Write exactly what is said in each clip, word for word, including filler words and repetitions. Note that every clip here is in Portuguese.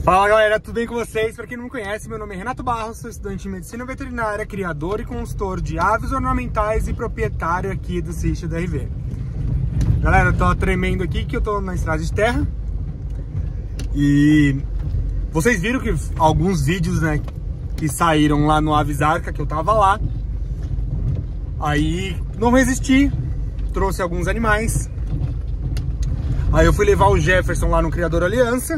Fala galera, tudo bem com vocês? Para quem não me conhece, meu nome é Renato Barros, sou estudante de Medicina Veterinária, criador e consultor de aves ornamentais e proprietário aqui do sítio da R V. Galera, eu tô tremendo aqui que eu tô na estrada de terra e vocês viram que alguns vídeos, né, que saíram lá no Aves Arca, que eu tava lá. Aí não resisti, trouxe alguns animais. Aí eu fui levar o Jefferson lá no Criador Aliança.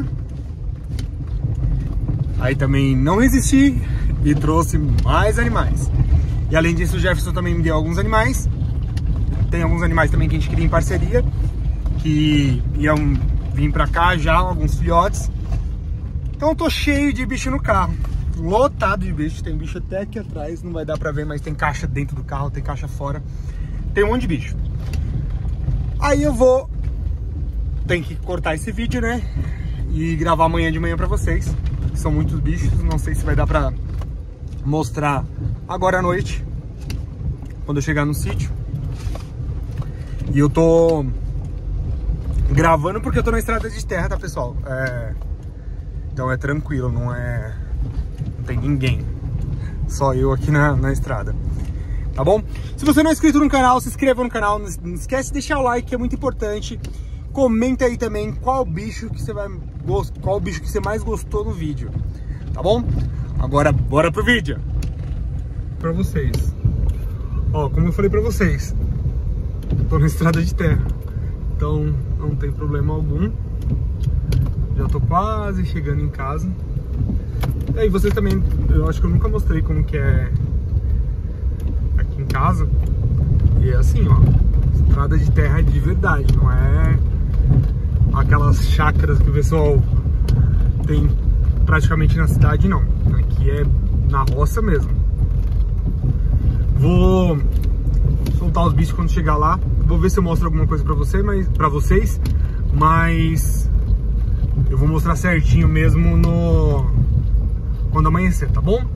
Aí também não resisti e trouxe mais animais. E além disso, o Jefferson também me deu alguns animais. Tem alguns animais também que a gente queria em parceria, que iam vir pra cá já, alguns filhotes. Então eu tô cheio de bicho no carro, lotado de bicho. Tem bicho até aqui atrás, não vai dar pra ver, mas tem caixa dentro do carro, tem caixa fora. Tem um monte de bicho. Aí eu vou... Tem que cortar esse vídeo, né? E gravar amanhã de manhã pra vocês. São muitos bichos, não sei se vai dar pra mostrar agora à noite, quando eu chegar no sítio. E eu tô gravando porque eu tô na estrada de terra, tá, pessoal? É... Então é tranquilo, não é... Não tem ninguém, só eu aqui na, na estrada, tá bom? Se você não é inscrito no canal, se inscreva no canal, não esquece de deixar o like, que é muito importante. Comenta aí também qual bicho que você vai qual bicho que você mais gostou no vídeo, tá bom? Agora bora pro vídeo. Pra vocês, ó, como eu falei pra vocês, tô na estrada de terra, então não tem problema algum. Já tô quase chegando em casa. E aí vocês também, eu acho que eu nunca mostrei como que é aqui em casa. E é assim, ó, estrada de terra de verdade, não é aquelas chácaras que o pessoal tem praticamente na cidade, não. Aqui é na roça mesmo. Vou soltar os bichos quando chegar lá. Vou ver se eu mostro alguma coisa pra, você, mas, pra vocês, mas eu vou mostrar certinho mesmo no quando amanhecer, tá bom?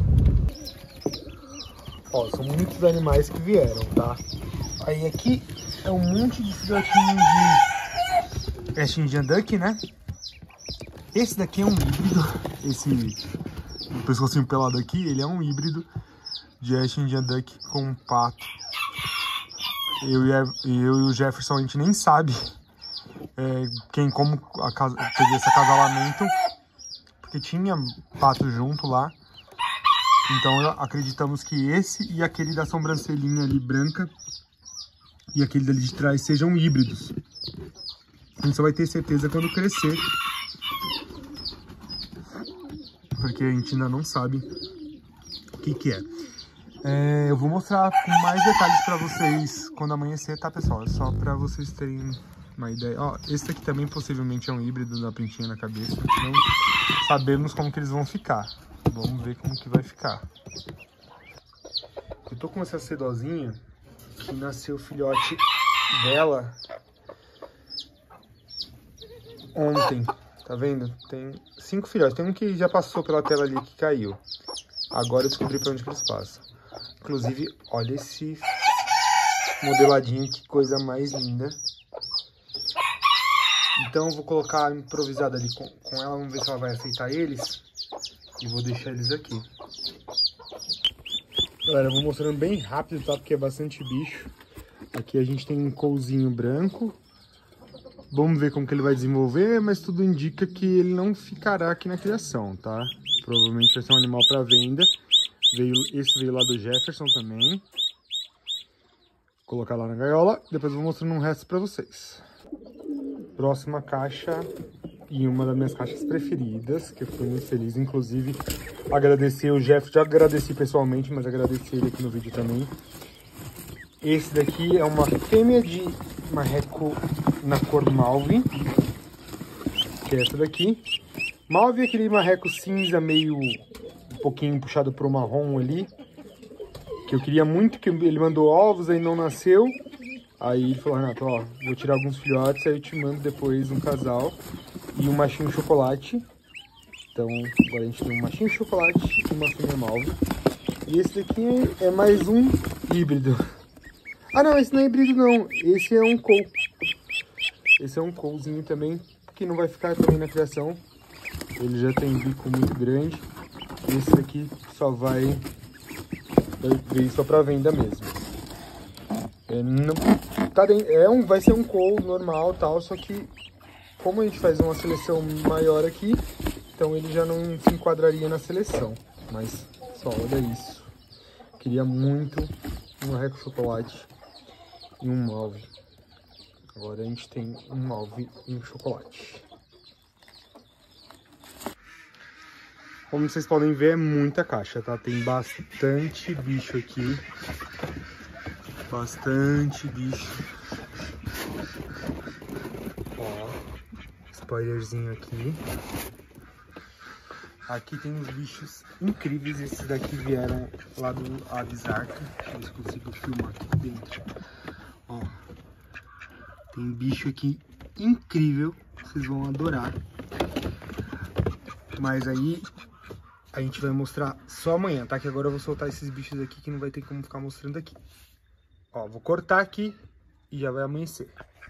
Ó, são muitos animais que vieram, tá? Aí aqui é um monte de filhotinho de West Indian Duck, né? Esse daqui é um híbrido. Esse o pescocinho pelado aqui, ele é um híbrido de West Indian Duck com um pato. Eu e, a, eu e o Jefferson, a gente nem sabe é, quem como a casa, teve esse acasalamento, porque tinha pato junto lá. Então acreditamos que esse e aquele da sobrancelhinha ali branca e aquele dali de trás sejam híbridos. A gente só vai ter certeza quando crescer, porque a gente ainda não sabe o que que é. É, eu vou mostrar com mais detalhes pra vocês quando amanhecer, tá, pessoal? É só pra vocês terem uma ideia. Ó, esse aqui também possivelmente é um híbrido da pintinha na cabeça. Não sabemos como que eles vão ficar. Vamos ver como que vai ficar. Eu tô com essa sedozinha que nasceu o filhote dela ontem, tá vendo? Tem cinco filhotes. Tem um que já passou pela tela ali que caiu. Agora eu descobri pra onde que eles passam. Inclusive, olha esse modeladinho, que coisa mais linda. Então eu vou colocar improvisada ali com, com ela. Vamos ver se ela vai aceitar eles. E vou deixar eles aqui. Galera, eu vou mostrando bem rápido, tá? Porque é bastante bicho. Aqui a gente tem um couzinho branco. Vamos ver como que ele vai desenvolver, mas tudo indica que ele não ficará aqui na criação, tá? Provavelmente vai ser um animal para venda. Veio, esse veio lá do Jefferson também. Vou colocar lá na gaiola, depois eu vou mostrando um resto para vocês. Próxima caixa, e uma das minhas caixas preferidas, que eu fui muito feliz. Inclusive, agradecer o Jefferson, já agradeci pessoalmente, mas agradecer ele aqui no vídeo também. Esse daqui é uma fêmea de marreco na cor Malve, que é essa daqui. Malve é aquele marreco cinza meio um pouquinho puxado pro marrom ali, que eu queria muito, que ele mandou ovos, aí não nasceu. Aí ele falou: Renato, ó, vou tirar alguns filhotes, aí eu te mando depois um casal e um machinho chocolate. Então agora a gente tem um machinho chocolate e uma fêmea Malve. E esse daqui é mais um híbrido. Ah não, esse não é híbrido não, esse é um cow. Esse é um cowzinho também, que não vai ficar também na criação. ele já tem bico muito grande. Esse aqui só vai vir só para venda mesmo. Ele não, tá dentro, é um, vai ser um coal normal tal, só que como a gente faz uma seleção maior aqui, então ele já não se enquadraria na seleção. Mas só olha isso. Queria muito um Reco Chocolate e um Malve. Agora a gente tem um Malve e um chocolate. Como vocês podem ver, é muita caixa, tá? Tem bastante bicho aqui. Bastante bicho. Ó, spoilerzinho aqui. Aqui tem uns bichos incríveis. Esses daqui vieram lá do Avisarca. Deixa eu ver se consigo filmar aqui dentro. Ó, tem bicho aqui incrível. Vocês vão adorar. Mas aí a gente vai mostrar só amanhã, tá? Que agora eu vou soltar esses bichos aqui que não vai ter como ficar mostrando aqui. Ó, vou cortar aqui e já vai amanhecer.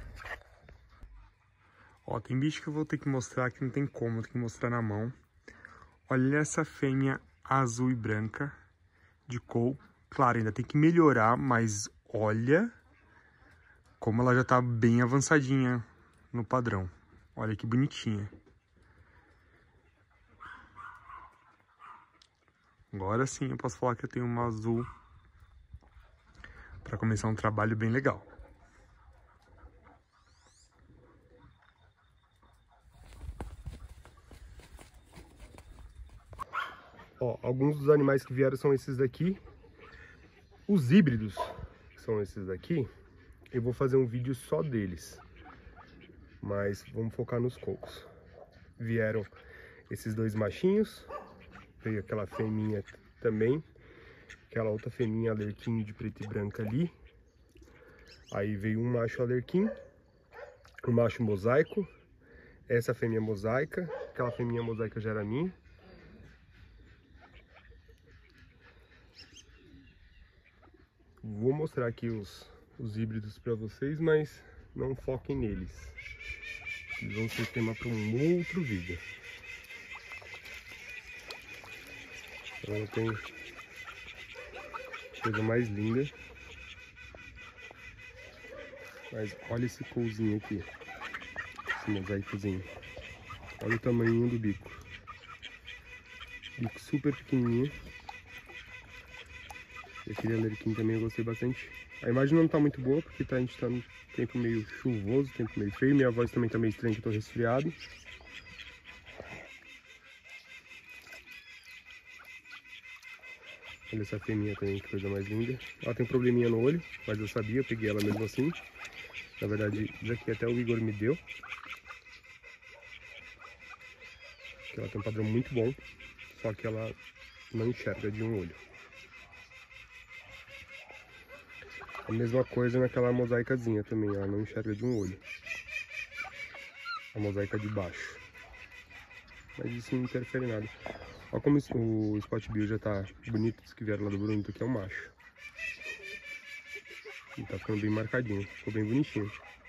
Ó, tem bicho que eu vou ter que mostrar que não tem como, eu tenho que mostrar na mão. Olha essa fêmea azul e branca de coal. Claro, ainda tem que melhorar, mas olha como ela já tá bem avançadinha no padrão. Olha que bonitinha. Agora sim eu posso falar que eu tenho uma azul para começar um trabalho bem legal. Ó, alguns dos animais que vieram são esses daqui. Os híbridos, que são esses daqui, eu vou fazer um vídeo só deles. Mas vamos focar nos cocos. Vieram esses dois machinhos. Veio aquela fêmea também. Aquela outra fêmea alerquim de preto e branco ali. Aí veio um macho alerquim. Um macho mosaico. Essa fêmea mosaica. Aquela fêmea mosaica já era minha. Vou mostrar aqui os, os híbridos para vocês, mas não foquem neles. Eles vão ser tema para um outro vídeo. Agora tem coisa mais linda. Mas olha esse coalzinho aqui. Esse mosaicozinho. Olha o tamanho do bico. Bico super pequenininho. Aquele alerquim também eu gostei bastante. A imagem não tá muito boa, porque tá, a gente tá no tempo meio chuvoso, tempo meio feio. Minha voz também tá meio estranha, que eu tô resfriado. Olha essa fêmea também, que coisa mais linda. Ela tem um probleminha no olho, mas eu sabia, eu peguei ela mesmo assim. Na verdade, isso aqui até o Igor me deu. Ela tem um padrão muito bom, só que ela não enxerga de um olho. A mesma coisa naquela mosaicazinha também, ela não enxerga de um olho. A mosaica de baixo. Mas isso não interfere em nada. Olha como o Spot Bill já tá bonito, os que vieram lá do Bruno, aqui é um macho. Ele tá ficando bem marcadinho, ficou bem bonitinho.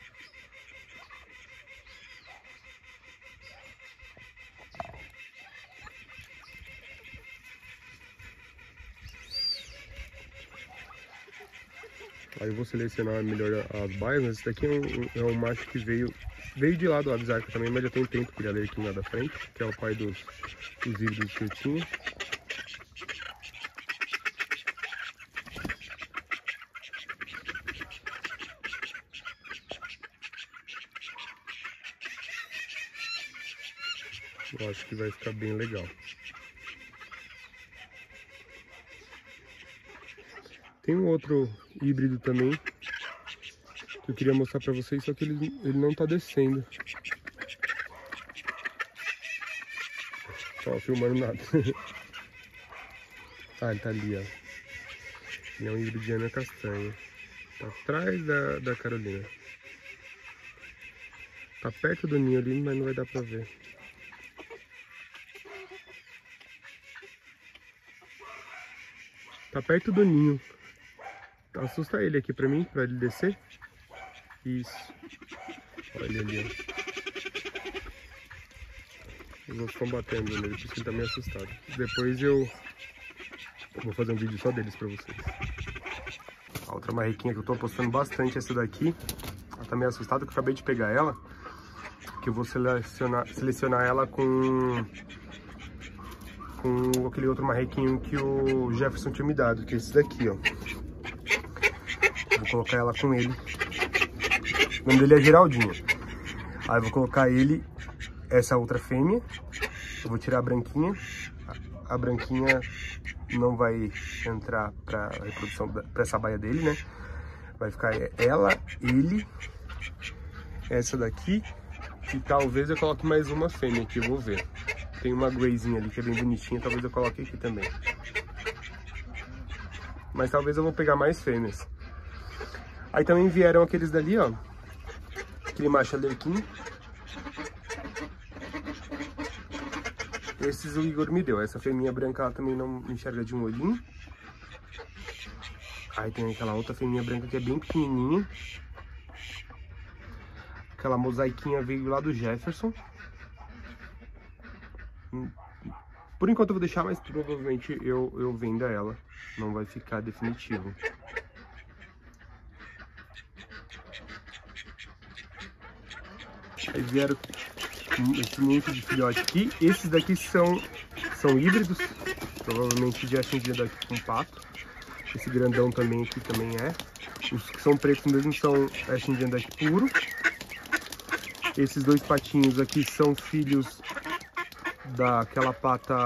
Aí eu vou selecionar melhor as baias, mas esse daqui é um, é um macho que veio, veio de lá do Avisarca também, mas já tem um tempo que ele é alerquim lá da frente, que é o pai dos, dos híbridos que eu tinha. Eu acho que vai ficar bem legal. Tem um outro híbrido também que eu queria mostrar pra vocês, só que ele, ele não tá descendo. Ó, filmando nada. Ah, ele tá ali, ó. Ele é um híbrido de Ana Castanha. Tá atrás da, da Carolina. Tá perto do ninho ali, mas não vai dar pra ver. Tá perto do ninho. Assusta ele aqui pra mim, pra ele descer. Isso. Olha ali, ó. Os outros estão batendo nele, por isso que ele tá meio assustado. Depois eu vou fazer um vídeo só deles pra vocês. A outra marrequinha que eu tô apostando bastante é essa daqui. Ela tá meio assustada que eu acabei de pegar ela. Que eu vou selecionar, selecionar ela com... com aquele outro marrequinho que o Jefferson tinha me dado, que é esse daqui, ó. Vou colocar ela com ele. O nome dele é Geraldinho. Aí eu vou colocar ele, essa outra fêmea. Eu vou tirar a branquinha. A branquinha não vai entrar pra reprodução, pra essa baia dele, né? Vai ficar ela, ele, essa daqui. E talvez eu coloque mais uma fêmea aqui, eu vou ver. Tem uma greyzinha ali que é bem bonitinha, talvez eu coloque aqui também. Mas talvez eu vou pegar mais fêmeas. Aí também vieram aqueles dali, ó. Aquele macho alerquim. Esses o Igor me deu. Essa fêmea branca ela também não enxerga de um olhinho. Aí tem aquela outra fêmea branca que é bem pequenininha. Aquela mosaiquinha veio lá do Jefferson. Por enquanto eu vou deixar, mas provavelmente eu, eu venda ela. Não vai ficar definitivo. Aí vieram esse monte de filhote aqui. Esses daqui são, são híbridos. Provavelmente de Ascendida daqui com pato. Esse grandão também aqui também é. Os que são pretos mesmo são Ascendida daqui puro. Esses dois patinhos aqui são filhos daquela pata...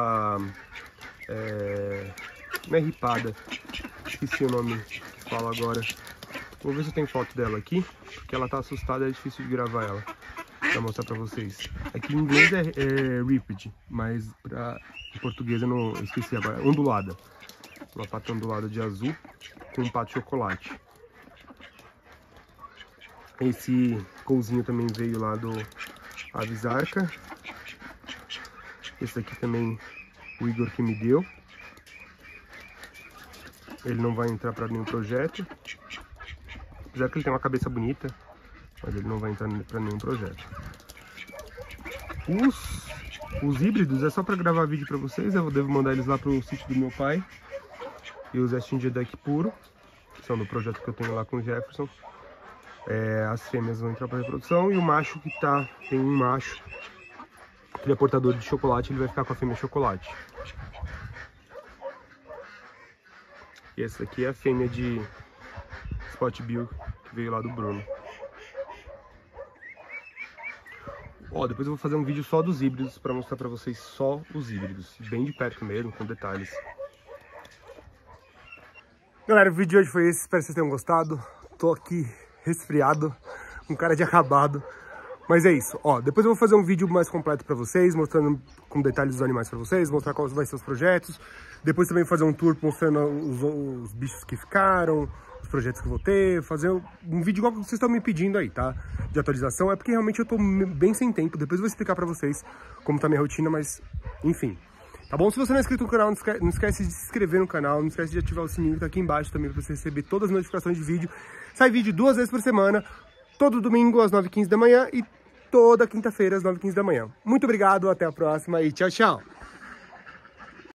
É, não é ripada. Esqueci o nome que fala agora. Vou ver se eu tenho foto dela aqui. Porque ela tá assustada, é difícil de gravar ela. Pra mostrar pra vocês. Aqui em inglês é, é Ripped, mas pra, em português eu não eu esqueci agora. Ondulada. Uma pata ondulada de azul com um pato de chocolate. Esse couzinho também veio lá do Avisarca. Esse aqui também o Igor que me deu. Ele não vai entrar para nenhum projeto. Apesar que ele tem uma cabeça bonita, mas ele não vai entrar para nenhum projeto. Os, os híbridos é só para gravar vídeo para vocês. Eu devo mandar eles lá pro sítio do meu pai. E os Ascendida daqui puro, que são do projeto que eu tenho lá com o Jefferson. É, as fêmeas vão entrar para reprodução e o macho que tá, tem um macho, que ele é portador de chocolate, ele vai ficar com a fêmea chocolate. E essa aqui é a fêmea de Spot Bill, que veio lá do Bruno. Ó, depois eu vou fazer um vídeo só dos híbridos, para mostrar para vocês só os híbridos, bem de perto mesmo, com detalhes. Galera, o vídeo de hoje foi esse, espero que vocês tenham gostado. Tô aqui resfriado, com cara de acabado. Mas é isso, ó, depois eu vou fazer um vídeo mais completo pra vocês, mostrando com detalhes dos animais pra vocês, mostrar quais vão ser os projetos. Depois também fazer um tour mostrando os, os bichos que ficaram, os projetos que eu vou ter, fazer um vídeo igual que vocês estão me pedindo aí, tá? De atualização, é porque realmente eu tô bem sem tempo, depois eu vou explicar pra vocês como tá minha rotina, mas enfim. Tá bom? Se você não é inscrito no canal, não esquece, não esquece de se inscrever no canal, não esquece de ativar o sininho que tá aqui embaixo também pra você receber todas as notificações de vídeo. Sai vídeo duas vezes por semana, todo domingo às nove e quinze da manhã e toda quinta-feira às nove e quinze da manhã. Muito obrigado, até a próxima e tchau, tchau!